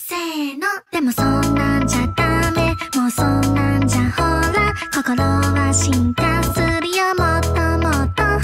せーの。でもそんなんじゃダメ、もうそんなんじゃほら心は進化するよ、もっともっと。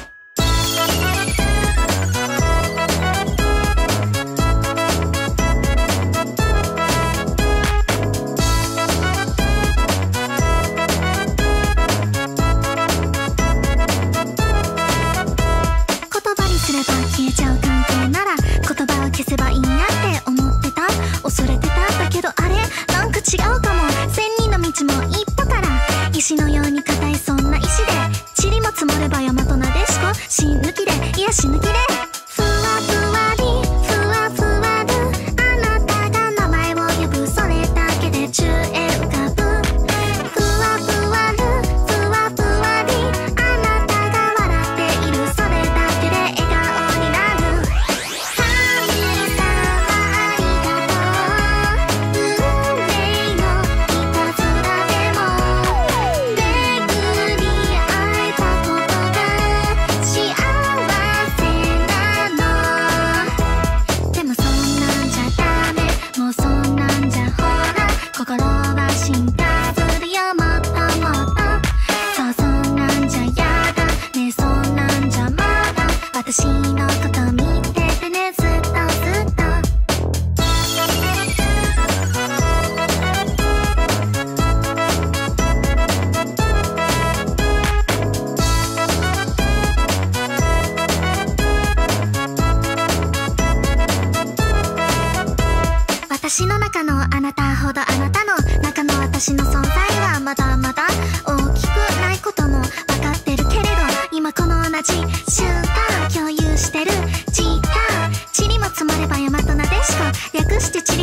言葉にすれば消えちゃう関係なら言葉を消せばいいなって思ってた、恐れてた。だけどあれなんか違うかも。千人の道も一歩から、石のように硬いそんな石で塵も積もれば大和なでしこ。死ぬ気でいや死ぬ気でふわふわりふわふわる、あなたが名前を呼ぶそれだけで宙へ浮かぶ。ふわふわるふわふわり、あなたが笑っているそれだけで笑顔になる。神様ありがとう、運命のいたずらでも巡り会えたことが幸せなの。でもそんなんじゃダメ、もうそんなんじゃほら心は進化するよ、もっともっと。そうそんなんじゃやだね、そんなんじゃまだ私のこと見ててね、ずっとずっと。私の中のあなたほどあなたの中の私の存在はまだまだ大きくないことも分かってるけれど、今この同じ瞬間共有してる時間、塵も積もれば大和なでしこ、略して